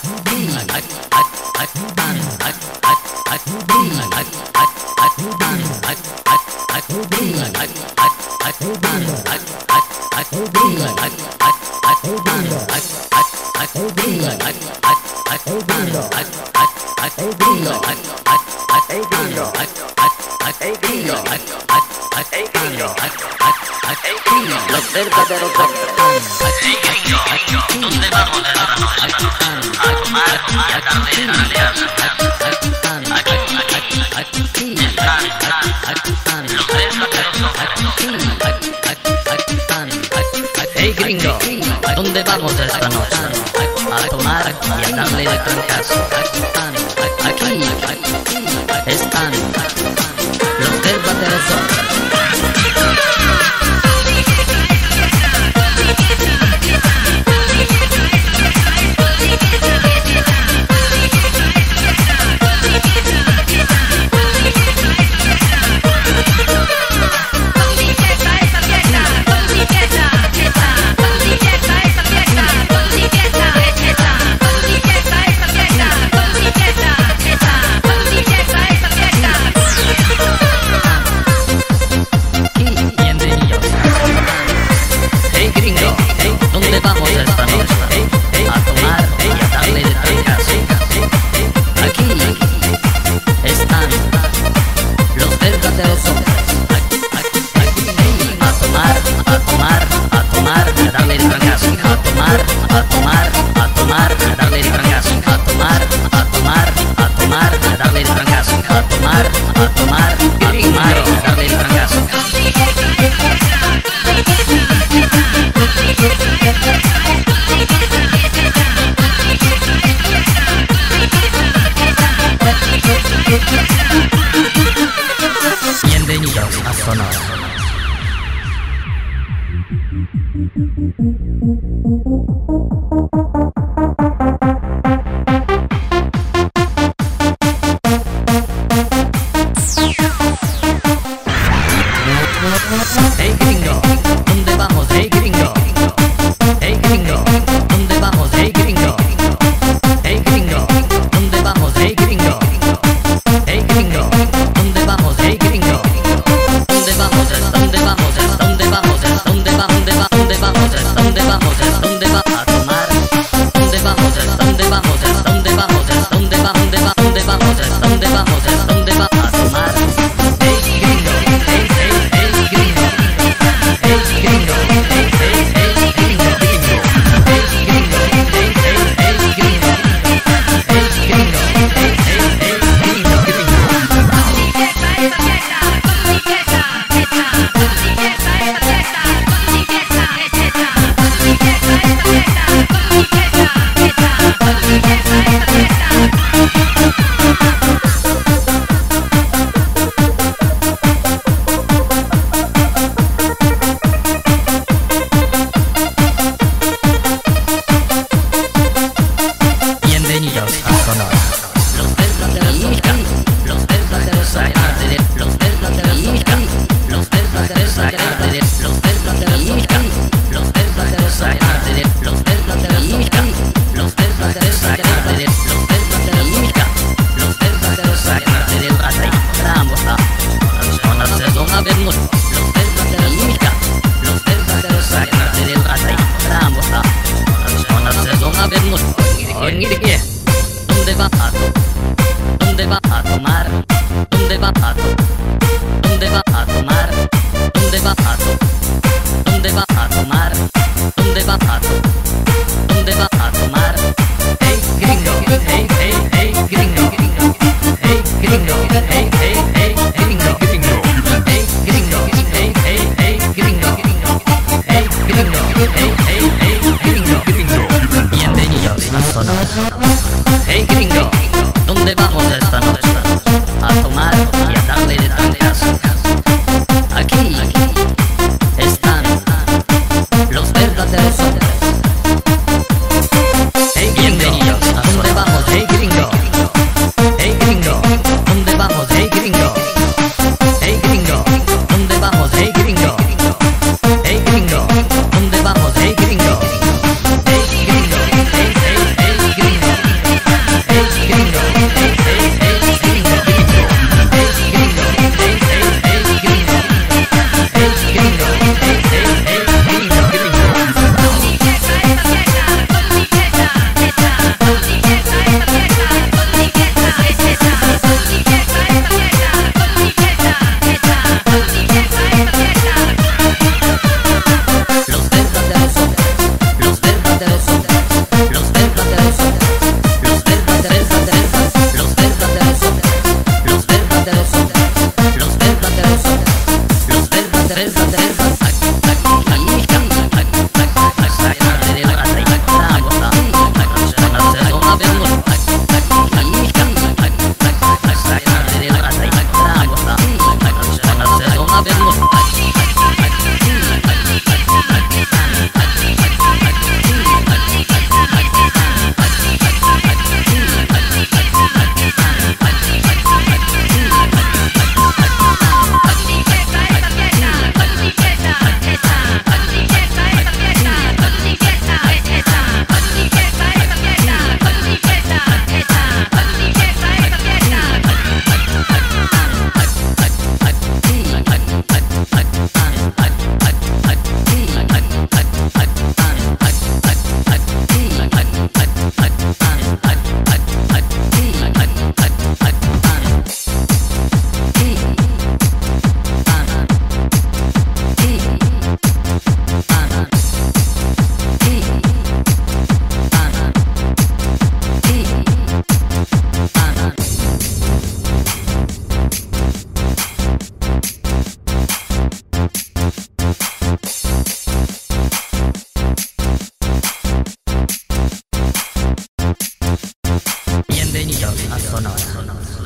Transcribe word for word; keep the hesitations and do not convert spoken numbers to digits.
Los verdaderos hombres. Hey gringo, ¿dónde vamos esta noche? A tomar y a darle alianza. Aquí, aquí, aquí, están, están, los verdaderos hombres. Hey gringo, ¿dónde vamos esta noche? A tomar y a darle de trancazo. Aquí, están los verdaderos hombres. Bienvenidos a Sonora. Hey gringo, ¿dónde vamos? Hey gringo. Hey gringo, ¿dónde vamos? Hey gringo. Hey gringo, ¿dónde vamos? Hey gringo. Hey gringo, ¿dónde vamos? Hey gringo. ¿Dónde vamos? ¿Dónde vamos? ¿Dónde vamos? ¿Dónde va? ¿Dónde va? ¿Dónde vamos? ¿Dónde vamos? ¿Dónde va a tomar? ¿Dónde vamos? ¿Dónde vamos? ¿Dónde vamos? ¿Dónde va? ¿Dónde va? ¿Dónde vamos? ¿Dónde vamos? ¿Dónde va a tomar? Hey gringo, hey hey hey gringo. Hey gringo, hey hey hey gringo. Hey gringo, hey hey hey gringo. Hey gringo, hey hey hey gringo. Bienvenidos a Sonora. Los verdaderos los verdaderos los verdaderos los verdaderos los verdaderos los verdaderos los verdaderos los verdaderos los verdaderos los verdaderos los verdaderos ramos a las sezon a vernos los verdaderos los verdaderos ramos a las sezon a vernos. ¿Dónde va a ¿Dónde va a tomar? ¿Dónde va a ¿Dónde va a tomar? ¿Dónde va a ¿Dónde va a tomar? ¿Dónde va a ¿Dónde va a tomar? Hey gringo, hey hey hey gringo. Hey gringo, hey hey hey gringo. Hey gringo, hey hey hey gringo. Hey gringo, hey hey hey gringo. Bienvenidos a Sonora. Hey gringo, ¿dónde vamos esta noche? A tomar y a darle de trancazo. Aquí están los verdaderos hombres. Hey bienvenidos a ¿dónde vamos? Hey gringo. Hey gringo, ¿dónde vamos? Hey gringo. Hey gringo, ¿dónde vamos? Hey gringo. Hey gringo, ¿dónde vamos? Hey gringo. Hey gringo, hey hey hey gringo. a Sonora.